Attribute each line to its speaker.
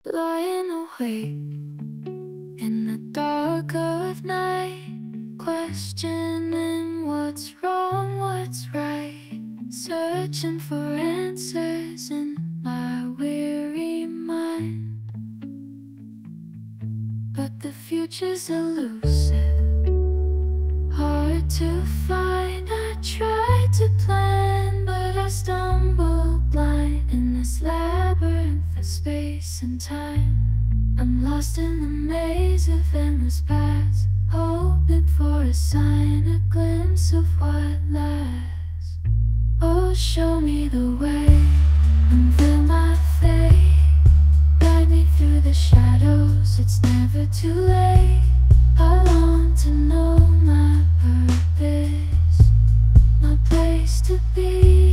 Speaker 1: Lying awake in the dark of night, questioning what's wrong, what's right, searching for answers in my weary mind. But the future's elusive, hard to find. I tried to plan, but I stumbled blind in this labyrinth of space and time. I'm lost in the maze of endless paths, hoping for a sign, a glimpse of what lasts. Oh, show me the way, unveil my fate, guide me through the shadows, it's never too late. I long to know my purpose, my place to be.